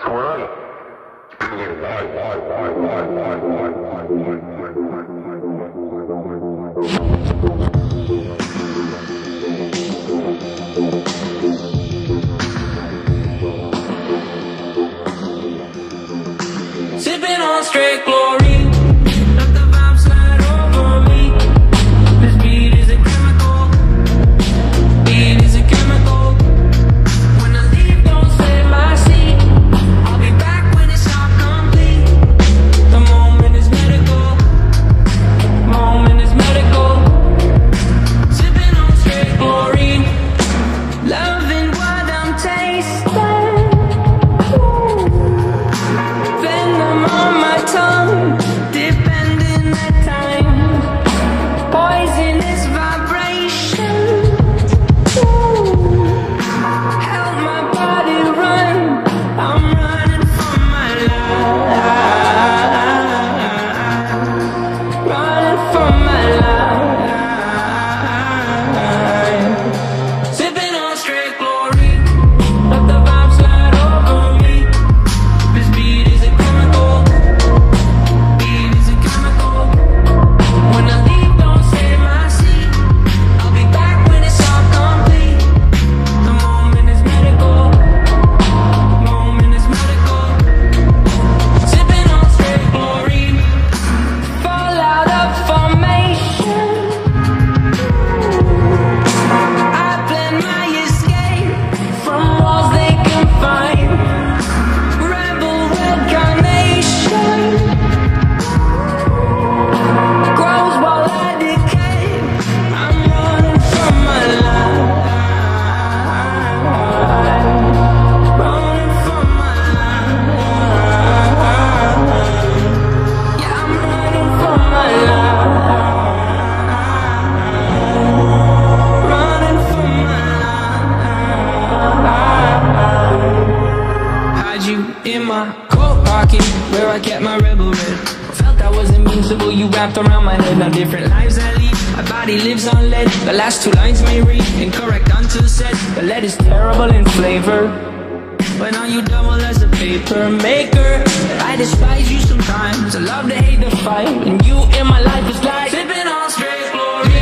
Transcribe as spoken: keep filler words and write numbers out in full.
Sipping on straight glory, let the vibe slide over me. This beat is a chemical, beat is a chemical. When I leave, don't save my seat. I'll be back when it's all complete. The moment is medical, moment is medical. Sipping on straight glory, loving what I'm tasting. On my tongue, depending the time, poisonous vibration. Ooh. Help my body run, I'm running for my life, running for my life. Sipping on straight glory, let the vibe slide over me. This beat is a chemical. In my coat pocket, where I kept my rebel red. Felt I was invincible, you wrapped around my head. Now different lives I lead, my body lives on lead. The last two lines may read incorrect until said. The lead is terrible in flavor, but now you double as a paper maker. I despise you sometimes, I love to hate the fight, and you in my life is like sipping on straight glory.